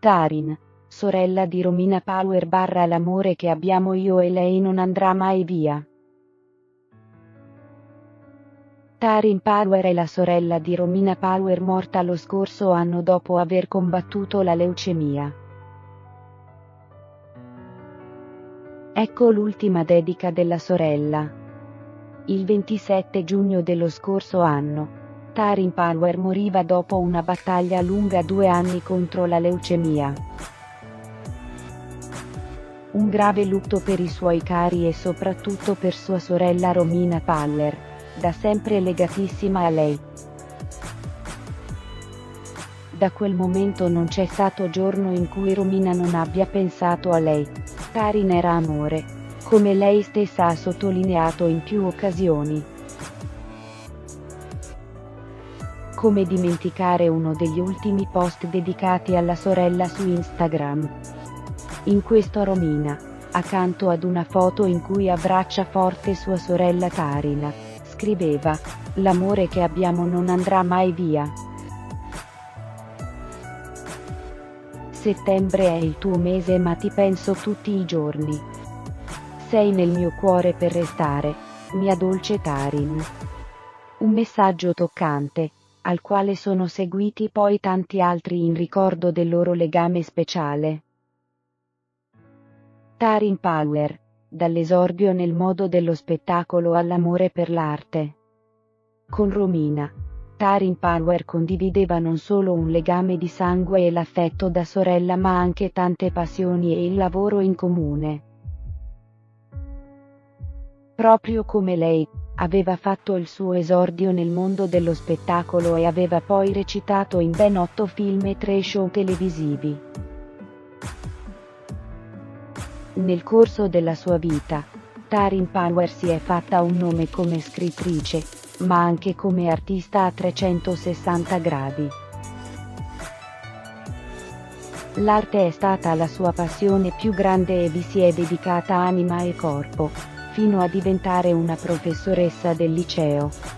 Tarin, sorella di Romina Power / l'amore che abbiamo io e lei non andrà mai via. Tarin Power è la sorella di Romina Power, morta lo scorso anno dopo aver combattuto la leucemia. Ecco l'ultima dedica della sorella. Il 27 giugno dello scorso anno, Tarin Power moriva dopo una battaglia lunga 2 anni contro la leucemia. Un grave lutto per i suoi cari e soprattutto per sua sorella Romina Power, da sempre legatissima a lei. Da quel momento non c'è stato giorno in cui Romina non abbia pensato a lei. Tarin era amore, come lei stessa ha sottolineato in più occasioni. Come dimenticare uno degli ultimi post dedicati alla sorella su Instagram. In questo Romina, accanto ad una foto in cui abbraccia forte sua sorella Tarin, scriveva: "L'amore che abbiamo non andrà mai via. Settembre è il tuo mese ma ti penso tutti i giorni. Sei nel mio cuore per restare, mia dolce Tarin". Un messaggio toccante, al quale sono seguiti poi tanti altri in ricordo del loro legame speciale. Tarin Power, dall'esordio nel mondo dello spettacolo all'amore per l'arte. Con Romina, Tarin Power condivideva non solo un legame di sangue e l'affetto da sorella ma anche tante passioni e il lavoro in comune. Proprio come lei, aveva fatto il suo esordio nel mondo dello spettacolo e aveva poi recitato in ben 8 film e 3 show televisivi. Nel corso della sua vita, Tarin Power si è fatta un nome come scrittrice, ma anche come artista a 360 gradi. L'arte è stata la sua passione più grande e vi si è dedicata anima e corpo, fino a diventare una professoressa del liceo.